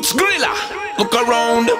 Putzgrilla, look around.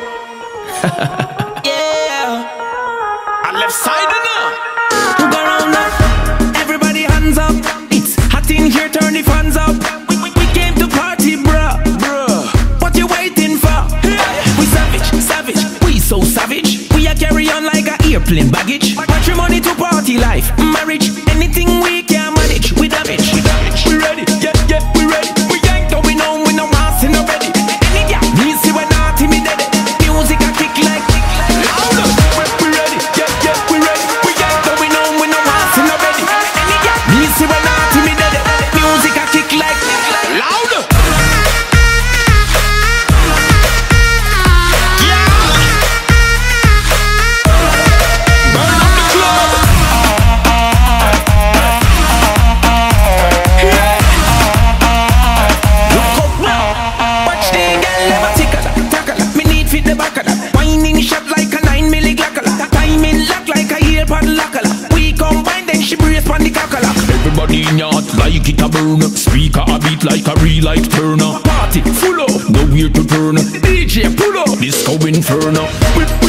Yeah, I Leftside now. Look around now, everybody hands up. It's hot in here, turn the fans up. We came to party, bruh. What you waiting for? We savage, we so savage. We a carry on like a airplane baggage. Matrimony to party life, marriage, anything we can manage. We damage, we ready, yeah, we ready. We ain't going home with no mass in already. Any girl, me see when not intimidated. Music a kick like louder. We ready, yeah, we ready. We ain't going home with no mass in already. Any girl, me see when not intimidated. Music a kick like louder. Everybody in your heart like it a burn. Speaker a beat like a real life turner. Party full up, nowhere to turn. DJ pull up, disco inferno.